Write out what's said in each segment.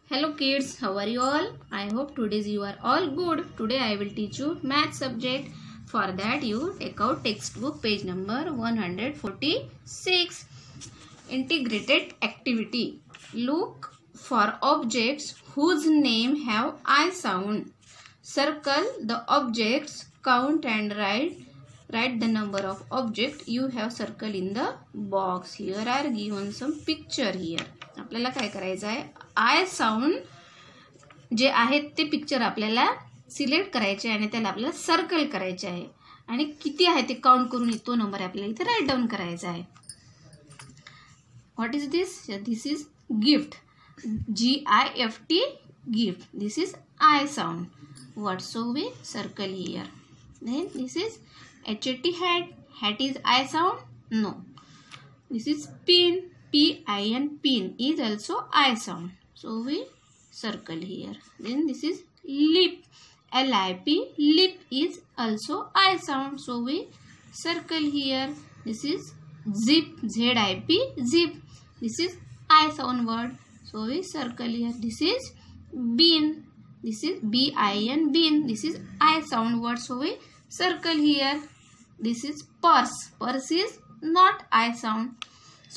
Hello kids, how are you all? I hope today's you are all good. Today I will teach you math subject. For that you take out textbook page number 146. Integrated activity. Look for objects whose name have I sound. Circle the objects, count and write the number of objects you have circled in the box. Here are given some picture here. आपल्याला काय करायचं आहे, आय sound जे आहेत ते picture आपल्याला select करायचे आणि त्याला आपल्याला सर्कल करायचे आहे आणि किती आहे ते काउंट करून तो नंबर आपल्याला इथे राईट डाऊन करायचा आहे. What is this? This is gift. GIFT gift. This is I sound word, so we circle here. Then this is HAT hat. Hat is I sound? No. This is pin. PIN pin is also I sound, so we circle here. Then this is lip. LIP lip is also I sound, so we circle here. This is zip. ZIP zip. This is I sound word, so we circle here. This is bin. This is BIN bin. This is I sound word, so we circle here. This is purse. Purse is not I sound.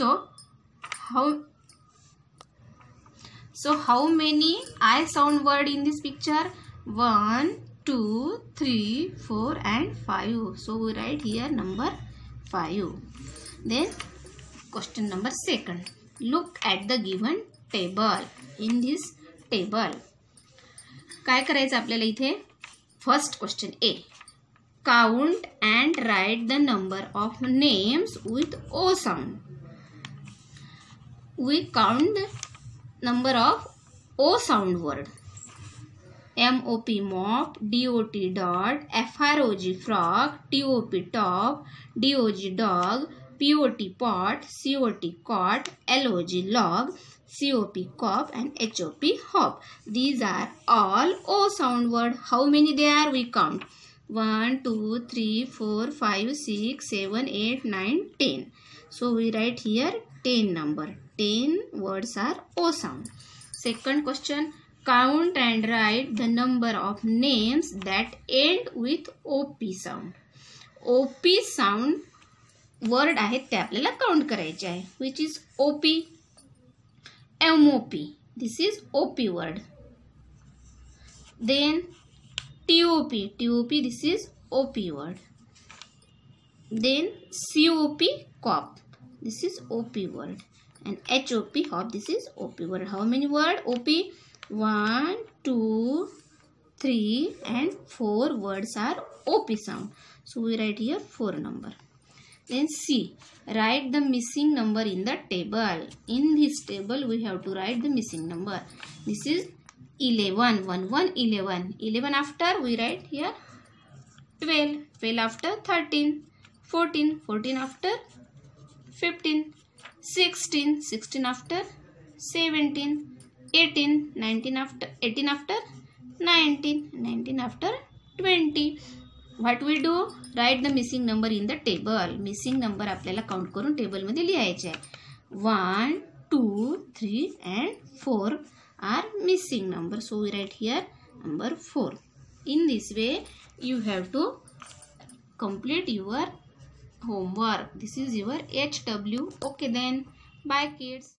How many I sound word in this picture? 1, 2, 3, 4 and 5. So we write here number 5. Then question number 2. Look at the given table. In this table काय करायचं आपल्याला इथे? First question A. Count and write the number of names with O sound. We count the number of O sound word. MOP mop, DOT dot, FROG frog, TOP top, DOG dog, POT pot, COT cot, LOG log, COP cop and HOP hop. These are all O sound word. How many there are? We count. 1, 2, 3, 4, 5, 6, 7, 8, 9, 10. So we write here 10 number. 10 words are O sound. Second question. Count and write the number of names that end with OP sound. OP sound word आहेत ते आपल्याला count करायचे आहे. Which is OP? MOP. This is OP word. Then TOP. TOP. This is OP word. Then COP cop. This is OP word. And HOP hop. This is OP word. How many word? OP? 1, 2, 3 and 4 words are OP sound. So we write here 4 number. Then C. Write the missing number in the table. In this table we have to write the missing number. This is 11. 1, 1, 11. 11 after we write here 12. 12 after 13. 14. 14 after 15. 16. 16 after 17. 18. 19 after 18 after 19. 19 after 20. What we do? Write the missing number in the table. Missing number आपल्याला count करून table मध्ये लिहायचे आहे. 1, 2, 3 and 4 are missing number. So we write here number 4. In this way you have to complete your homework. This is your HW. Okay then. Bye kids.